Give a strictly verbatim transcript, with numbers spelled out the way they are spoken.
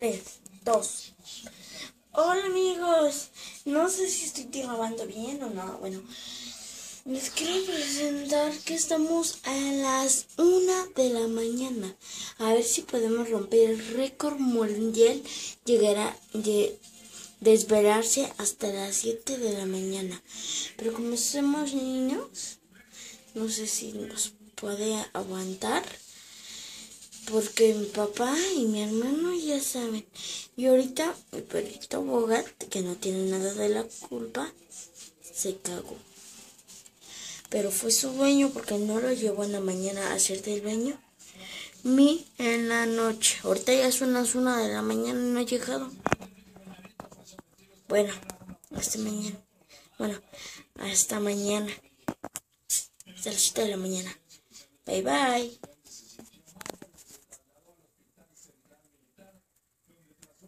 tres, dos. Hola amigos, no sé si estoy grabando bien o no. Bueno, les quiero presentar que estamos a las una de la mañana. A ver si podemos romper el récord mundial. Llegará de desvelarse hasta las siete de la mañana. Pero como somos niños, no sé si nos puede aguantar. Porque mi papá y mi hermano ya saben. Y ahorita mi perrito Bogat, que no tiene nada de la culpa, se cagó. Pero fue su dueño porque no lo llevó en la mañana a hacer del baño. Mi en la noche. Ahorita ya son las una de la mañana y no ha llegado. Bueno, hasta mañana. Bueno, hasta mañana. Hasta las siete de la mañana. Bye bye.